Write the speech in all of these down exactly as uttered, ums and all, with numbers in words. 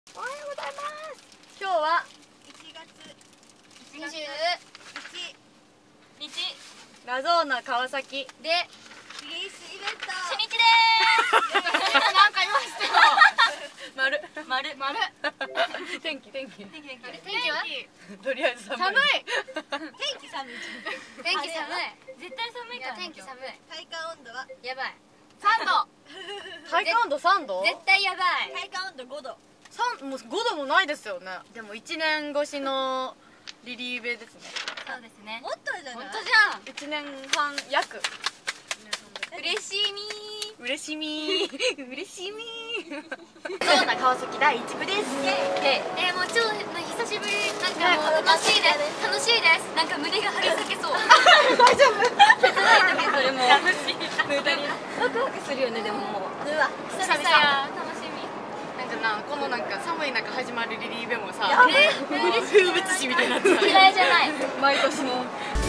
おはようございます。今日はいちがつにじゅういちにちラゾーナ川崎でリリースイベント初日でーす。なんか言いましたよ。丸丸丸。天気天気天気天気天気はとりあえず寒い。 天気寒い天気寒い。 絶対寒いから天気寒い。 体感温度はやばい。三度。体感温度三度？ 絶対やばい。 体感温度ごど。 三もう五度もないですよね。でも一年越しのリリーベですね。 そうですね。 もっとじゃない？ 本当じゃん。 一年半約。 嬉しみー。 嬉しみー。嬉しみー。ラゾーナ川崎だいいち部です。 えー、もう超久しぶり。なんかもう楽しいです。楽しいです。なんか胸が張り裂けそう。 大丈夫。 切ない時それも。 楽しい。無駄に。 ワクワクするよねでももう。 うわ久々や楽しみ。 なんかなこのなんか寒い中始まるリリーベもさ、 え風物詩みたいになってた。 嫌いじゃない。 毎年の。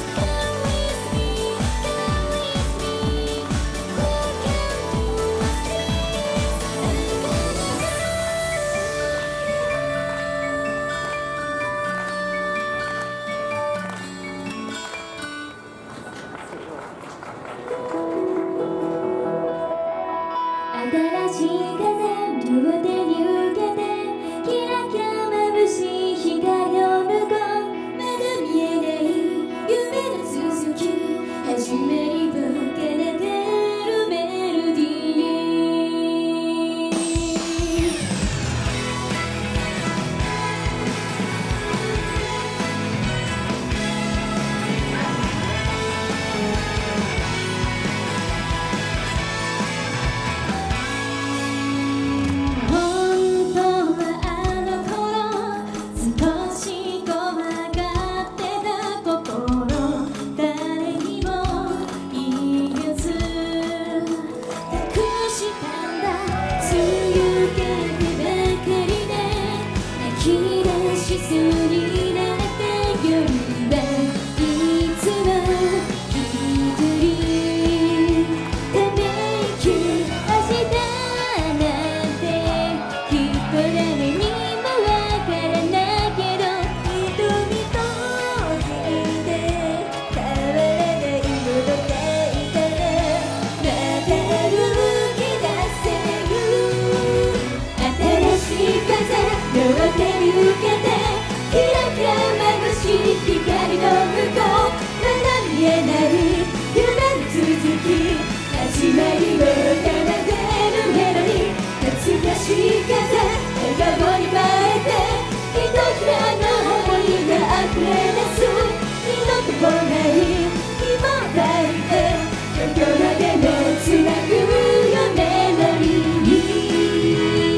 新しい風両手に受けてキラキラ眩しい光を向こうまだ見えない夢の続き始まりを奏でるメロディー本当はあの頃少し怖がってた心誰にも言えず隠したんだ続けてばかりで泣き出しそうになった夜はいつも一人ため息明日なんてきっと誰にもわからないけど瞳と手で変わらないものがいたらまた歩き出せる新しい風両手に受けてキラキラ眩しい光の向こうまだ見えない夢の続き始まりを奏でるメロディー懐かしい風笑顔に変えてひとひらの想いが溢れ出す二度と来ない日も抱いてどこまでもつなぐよメモリー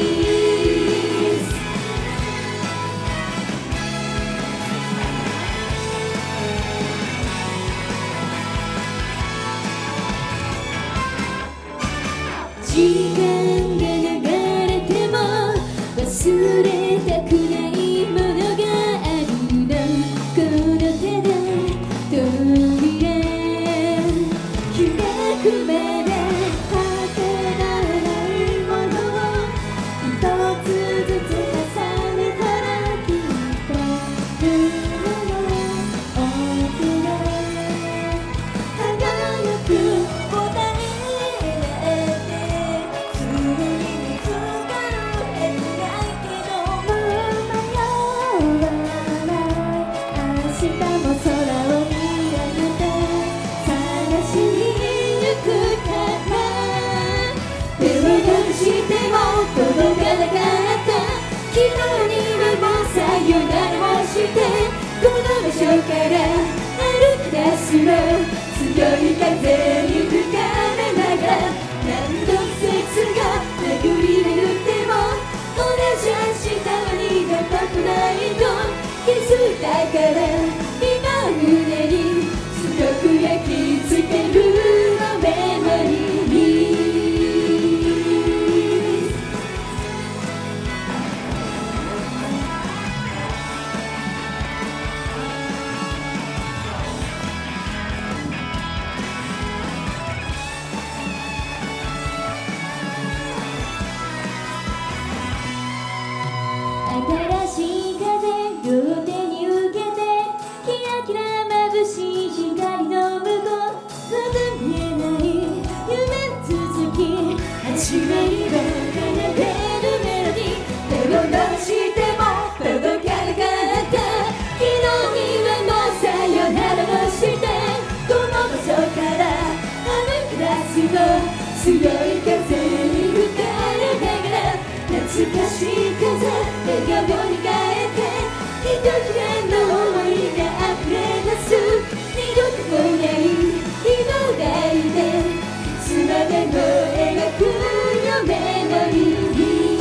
時間が流れても忘れたくないものがあるのこの手で扉開くまで果てられないものを一つずつ重ねたらきっと夢の奥で輝く答えすぐに見つかる絵ないけどもう迷わない明日も空を見上げて探しに行くから手を伸ばしても届かなかった昨日にはもうさよならをしてこの場所から歩き出すの強い風に吹かれながら何度季節が巡り巡っても同じ明日は二度と来ないと気づいたから今胸に強く焼き付けるのメモリー新しい風両手に受けてキラキラ眩しい光の向こうまだ見えない夢続き始まりは奏でるメロディー手を出しても届かなかった昨日にはもうさよならをしてこの場所から歩き出すと強い風に吹かれながら懐かしい風笑顔に変えてひときわの想いが溢れ出す二度と来ない日の代でいつまでも描くよメモリー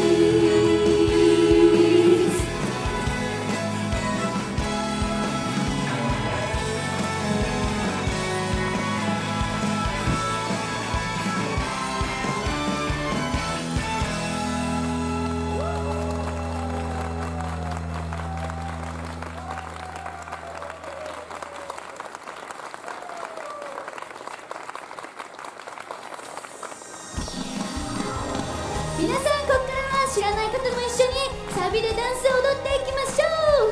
皆さんここからは知らない方も一緒にサビでダンスを踊っていきましょ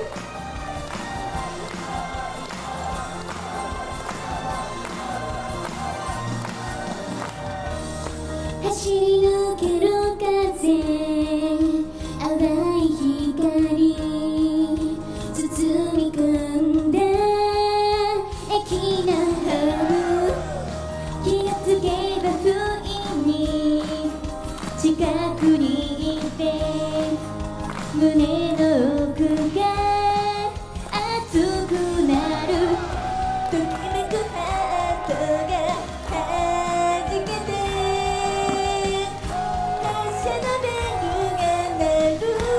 う走り抜ける風淡い光包み込んだ駅のホーム気がつけば不意に近くにいて胸の奥が熱くなるときめくハートがはじけて発車のベルが鳴る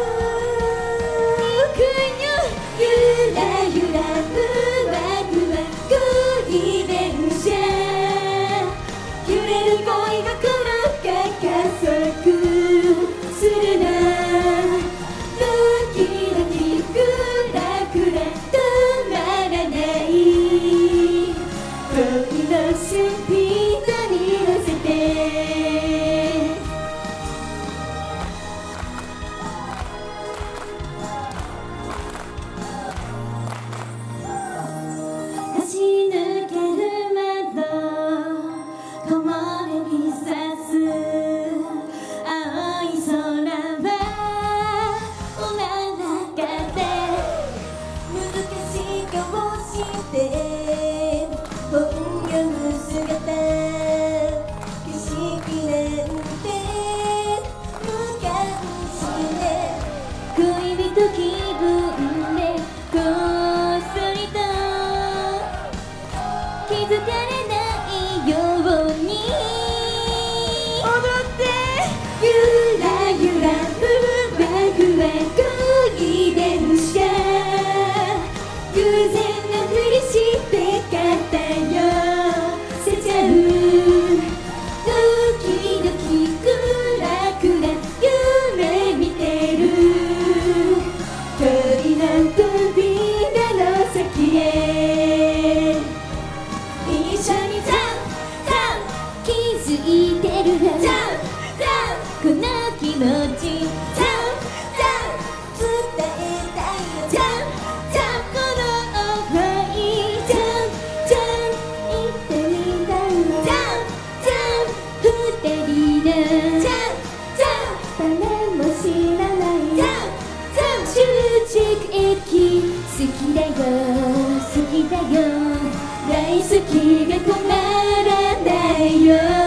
くにゅゆらゆらふわふわ恋電車揺れる恋が来る加速するなドキドキクラクラ止まらない恋のスピードに乗せて走り抜ける窓木漏れ日差す青い空はおならかで難しい顔して本読む姿景色なんて無関心で恋人気分でこっそりと気づかれないように踊ってゆらゆらふわふわ恋電車偶然のふりして肩よせちゃうドキドキクラクラ夢見てる恋の扉の先へ一緒にジャンプジャンプ気づいてるなジャンプジャンプこの気持ちジャンプジャンプ伝えたいよジャンプジャンプこの想いジャンプジャンプ言ってみたいよジャンプジャンプ二人のジャンプジャンプ誰も知らないジャンプジャンプ終着駅好きだよ好きだよ大好きが止まらないよ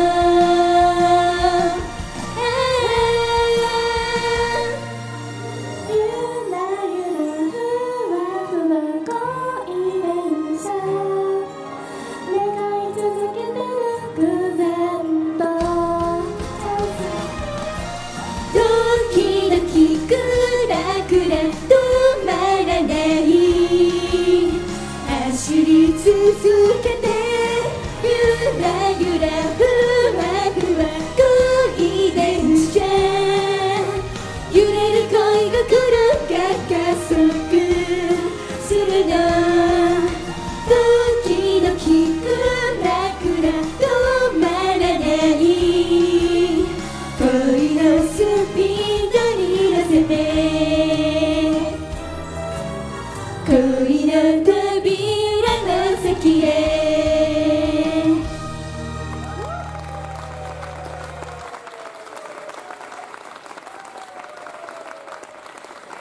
ゆらゆらふわふわ恋電車願い続けてる偶然とドキドキクラクラ止まらない走り続けて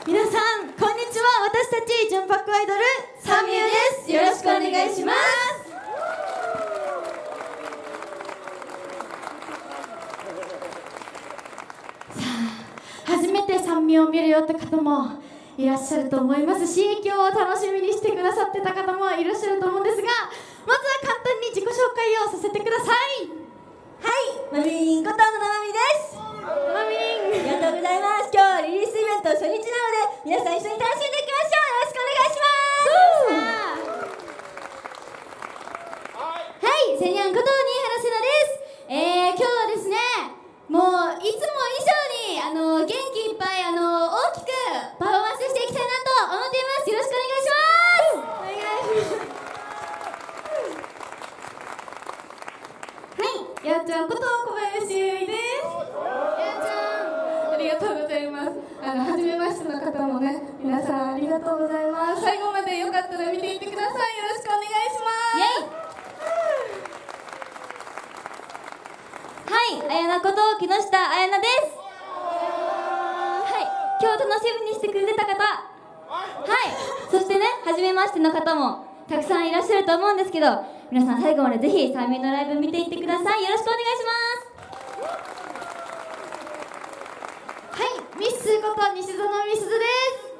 皆さんこんにちは。私たち純白アイドルサンミューです。よろしくお願いします。さあ、初めてサンミューを見るよって方もいらっしゃると思いますし、今日を楽しみにしてくださってた方もいらっしゃると思うんですが、まずは簡単に自己紹介をさせてください。 はい、マミリンことのなまみです。 マミリン、 ありがとうございます。今日はリリースイベント初日なので、皆さん一緒に楽しんでいきましょう。よろしくお願いします。 はい、セニャンこと新原セナです。えー、今日はですね、もういつも以上にあの元気いっぱいあの大きくパフォーマンスしていきたいなと思っています。よろしくお願いします。お願いします。はい、やっちゃんこと小林優衣です。やっちゃん、ありがとうございます。あの初めましての方もね、皆さんありがとうございます。最後までよかったら見ていってください。よろしくお願いします。 はい、あやなこと木下あやなです。はい、今日楽しみにしてくれてた方、はい、そしてね、初めましての方もたくさんいらっしゃると思うんですけど、皆さん最後までぜひサンミューのライブ見ていってください。よろしくお願いします。 はい、ミスこと西園みすずです。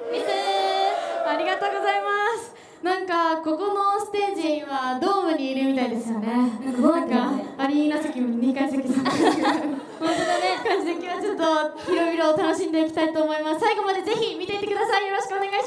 ミスありがとうございます。なんかここのステージはドームにいるみたいですよね。なんかアリーナ席もにかい席さん本当だね感じで今日はちょっと広々を楽しんでいきたいと思います。最後までぜひ見ていってください。よろしくお願いします。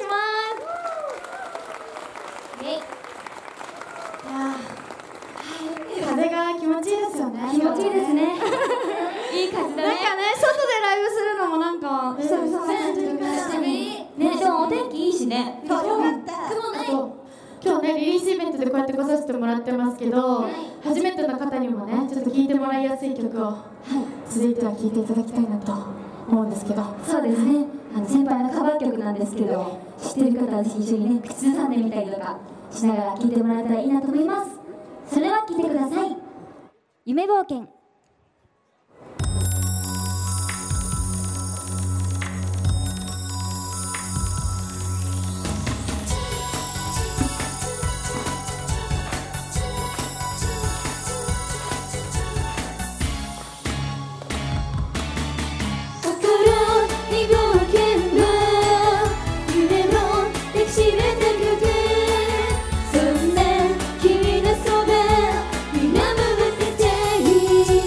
いやー、風が気持ちいいですよね。 気持ちいいですね。いい感じだね。 なんかね、外でライブするのもなんか久々な感じがしてね。 ね、でもお天気いいしね。 そう、よかった。 雲ない。 今日ね、リリースイベントでこうやって来させてもらってますけど、初めての方にもね、ちょっと聴いてもらいやすい曲を続いては聴いていただきたいなと思うんですけど。 そうですね、あの先輩のカバー曲なんですけど、知ってる方はぜひ一緒にね、口ずさんでみたりとかしながら聴いてもらえたらいいなと思います。それは聴いてください。夢冒険。 そんな君のそば見守ってたい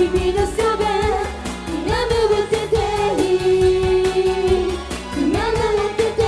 君のそば見守ってて見守ってて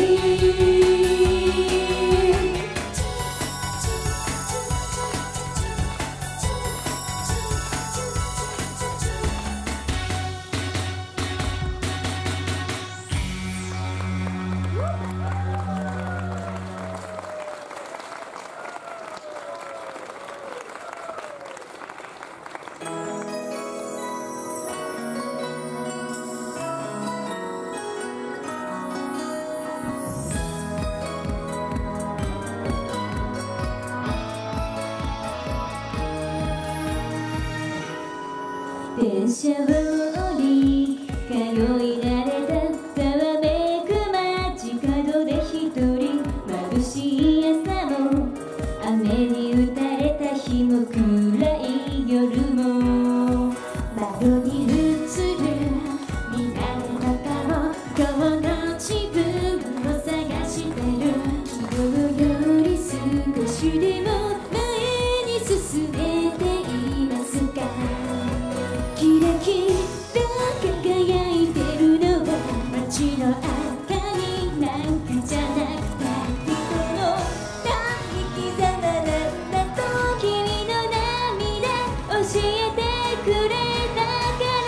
電車を降り通い慣れたざわめく街角で一人眩しい朝も雨に打たれた日も暗い夜も窓に映る見慣れた顔今日の自分を探してる昨日より少しでも前に進めていますかキラキラ輝いてるのは街の明かりなんかじゃなくて人の生き様なんだと君の涙教えてくれたから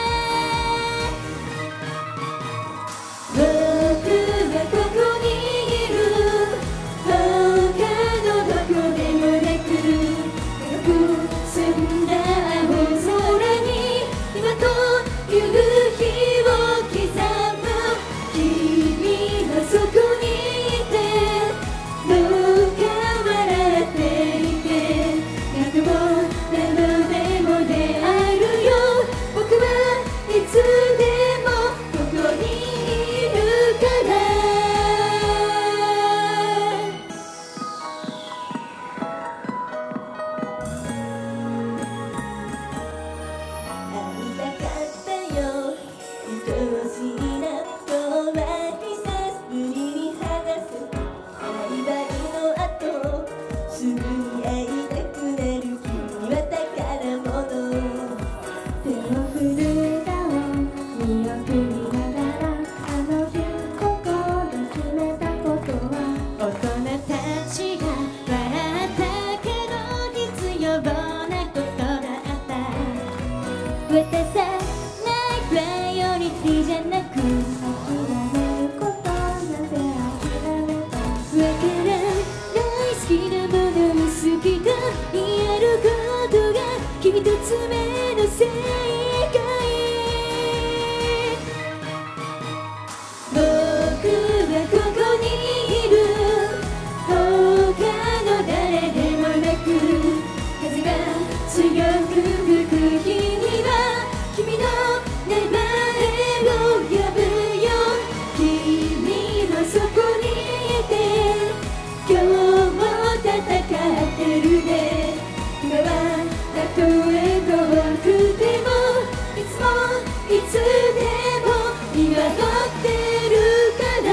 僕はここにいる他のどこでもなく高く澄んだ青空に今という日を刻む君はそこにいてどうか笑っていて何度も何度でも出会えるよ僕はいつでもここにいるから会いたかったよ愛しいな今日は久しぶりに話すアリバイの後すぐに会いたくなる君は宝物手を振る歌を見送りながらあの日心決めたことは大人たちが笑ったけど必要なことだった渡さないプライオリティじゃなく諦めることなぜ諦めたわからん大好きなものに好きと言えることが一つ目の正解僕はここにいる他の誰でもなく風が強く吹く日には君の名前を呼ぶよ君はそこにいて今日も戦ってるね今はたとえ遠くてもいつもいつでも見守ってるから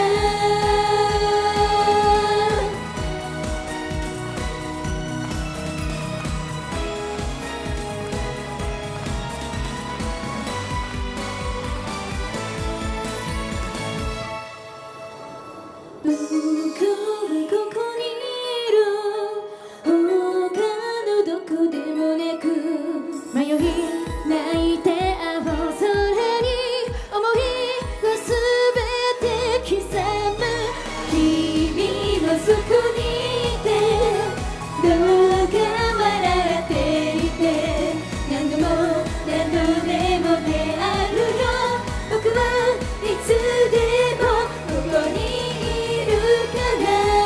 僕はここにいる他のどこでもなく迷い泣いて青空に思いはすべて刻む君はそこにいてどうか笑っていて何度も何度でも出会えるよ僕はいつでもここにいるから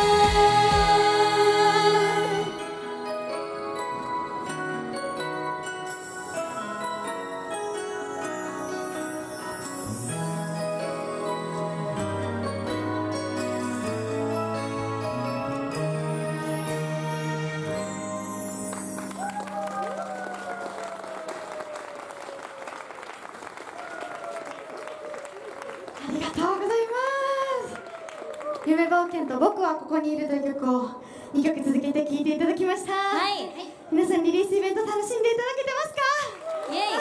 ありがとうございます。夢冒険と僕はここにいるという曲をにきょく続けて聴いていただきました。 はい皆さんリリースイベント楽しんでいただけてますか？ イエイ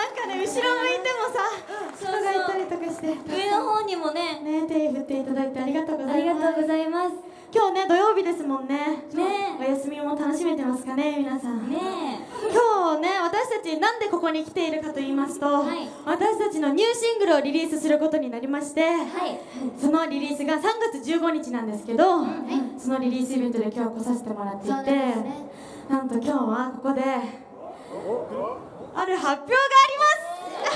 かね、後ろ向いてもさ、人がいたりとかして、 上の方にもね、 ね、手振っていただいてありがとうございます。 ありがとうございます。 今日ね、土曜日ですもんね。 ねお休みも楽しめてますかね、皆さん。 ね今日ね、私たちなんでここに来ているかと言いますと、 はい私たちのニューシングルをリリースすることになりまして、 はいそのリリースがさんがつじゅうごにちなんですけど、そのリリースイベントで今日来させてもらっていて、 そうなんですね。 なんと今日はここである発表があります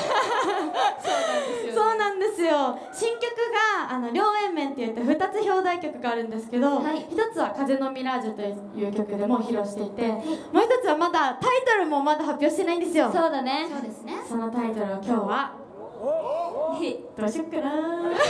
そうなんですよ。新曲があの両 円面って言ってふたつ表題曲があるんですけど、 はいひとつは「風のミラージュ」という曲でも披露していて、もうひとつはまだタイトルもまだ発表してないんですよ。 そうだね。 そうですね。 そのタイトルを今日はどうしよっかな。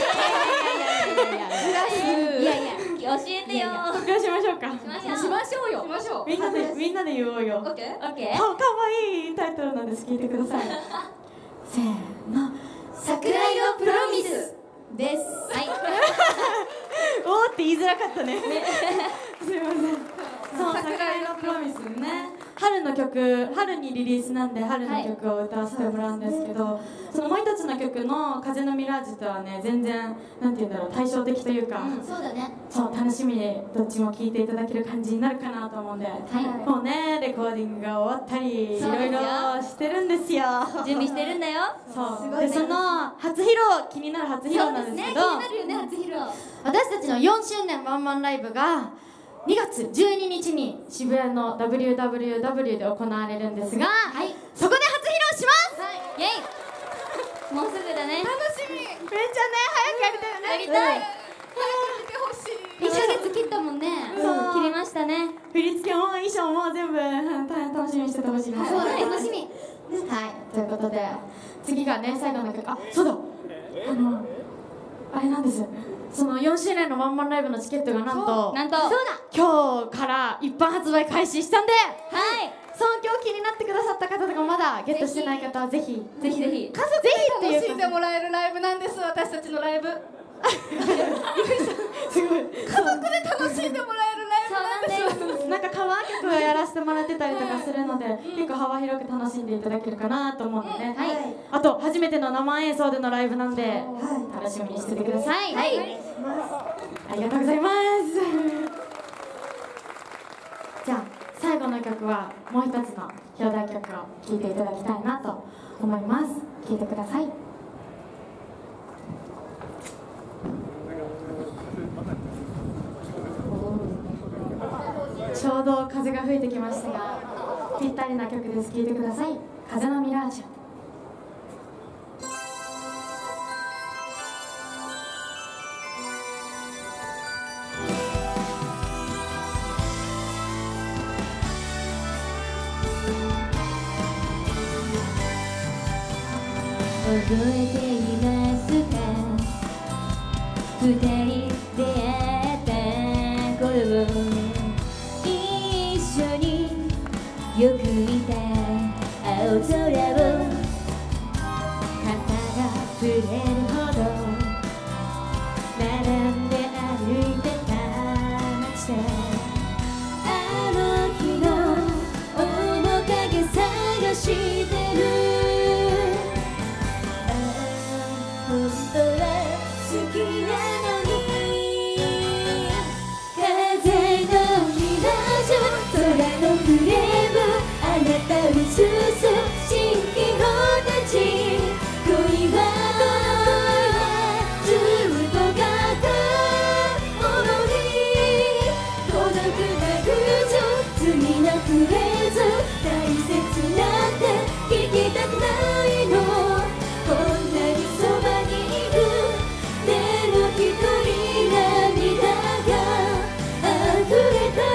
いやいや、教えてよ。 発表しましょうか。 しましょう。 しましょうよ。しましょう。 みんなでみんなで言おうよ。 オッケー。 オッケー。 かかわいいタイトルなんです。聞いてください。せーの。 桜色プロミスです。 はい。 おーって言いづらかったね。すいません。そう、桜色プロミスね。春の曲、春にリリースなんで春の曲を歌わせてもらうんですけど、そのもう一つの曲の「風のミラージュ」とはね、全然なんて言うんだろう、対照的というか、 そうだね。 そう楽しみにどっちも聴いていただける感じになるかなと思うんで、もうねレコーディングが終わったりいそうですよろいろしてるんですよ。 準備してるんだよ。 そうで、その初披露、気になる初披露なんですけど、 気になるよね、初披露。 私たちのよんしゅうねんワンマンライブがにがつじゅうににちに渋谷の ダブリューダブリューダブリュー で行われるんですが、 はい。 そこで初披露します、 イェイ。もうすぐだね。 楽しみ。 めっちゃね早くやりたいよね。 やりたい。 見てほしい。 いっかげつ切ったもんね。 そう切りましたね。 振り付けも衣装も全部うん大変楽しみにしててほしいです。 そうだね、 はい、 楽しみ。 ということで次がね最後の曲、あ、そうだ、あのあれなんです、そのよんしゅうねんのワンマンライブのチケットがなんとなんと。 そうだ、今日から一般発売開始したんで、 はい。 その今日気になってくださった方とかまだゲットしてない方はぜひぜひぜひ。 家族ぜひっていう楽しんでもらえるライブなんです、私たちのライブ。 すごい家族で楽しんでもらえるライブなんです。 そうなんです。 なんかカバー曲をやらせてもらってたりとかするので、結構幅広く楽しんでいただけるかなと思うので、 はい。 あと初めての生演奏でのライブなんで楽しみにしててください。 はい。 ありがとうございます。じゃあ最後の曲はもう一つの表題曲を聴いていただきたいなと思います。聴いてください。ちょうど風が吹いてきましたがぴったりな曲です。聴いてください。風のミラージュ。 覚えていますか、二人出会った頃、一緒によく見た青空を肩が触れるほど並んで歩いてた街で、あの日の面影探してる。本当は好きなのに、風のミラージュ、空のフレーム、あなたを進む新気泡たち、恋はずっと片思い、孤独な偶像、罪なフレーズ、大切なんて聞きたくないの、こんなにそばにいる、でも一人涙が溢れた。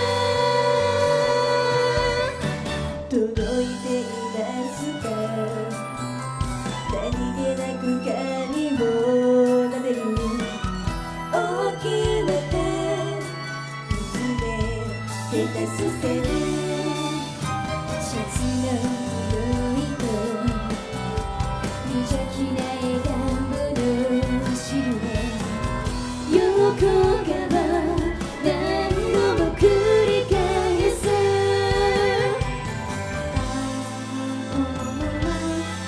届いていますか、何気なく髪を撫でる大きな手、見つめてた視線、シャツの色々と無邪気な笑顔のシルエ、横側何度も繰り返す。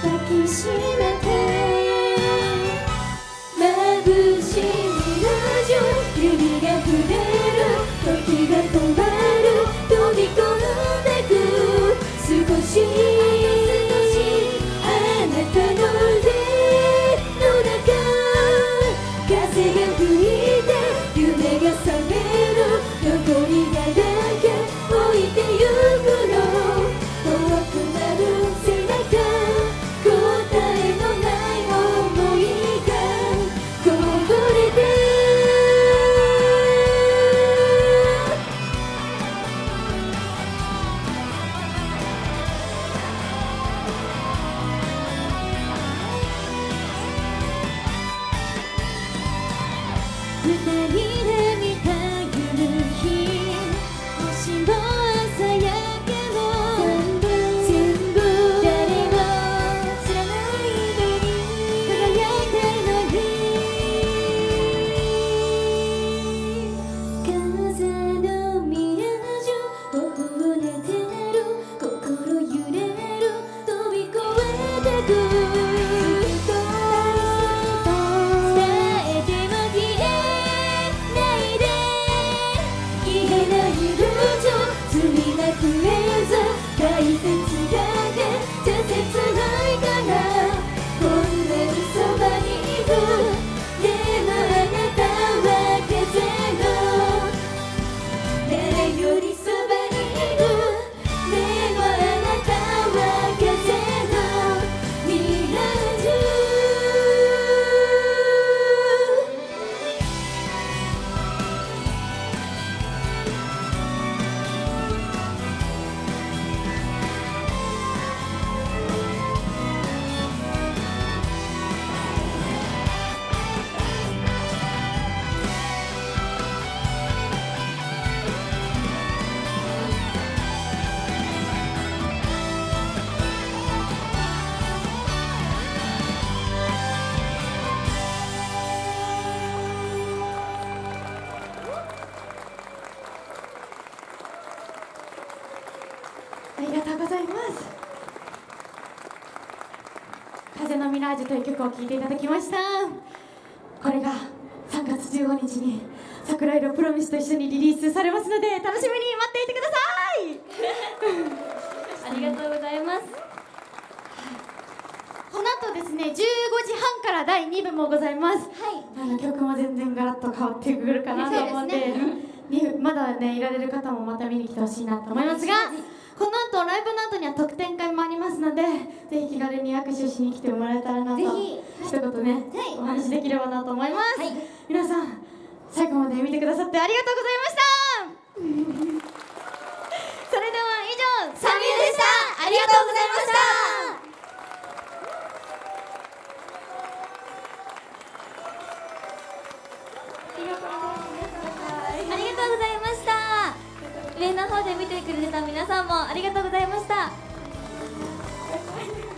ありがとうございます。風のミラージュという曲を聴いていただきました。これがさんがつじゅうごにちに桜色プロミスと一緒にリリースされますので、楽しみに待っていてください。 ありがとうございます。 この後ですね、じゅうごじはんからだいにぶもございます。 はいあの曲も全然ガラッと変わってくるかなと思うんで、にぶまだねいられる方もまた見に来てほしいなと思いますが、この後ライブの後には特典会もありますので、ぜひ気軽に握手しに来てもらえたらなと、 ぜひ一言ね、 はいお話しできればなと思います。 はい皆さん最後まで見てくださってありがとうございました。それでは以上、 サミュでした。ありがとうございました。ありがとうございました。上の方で見てくれた皆さんもありがとうございました。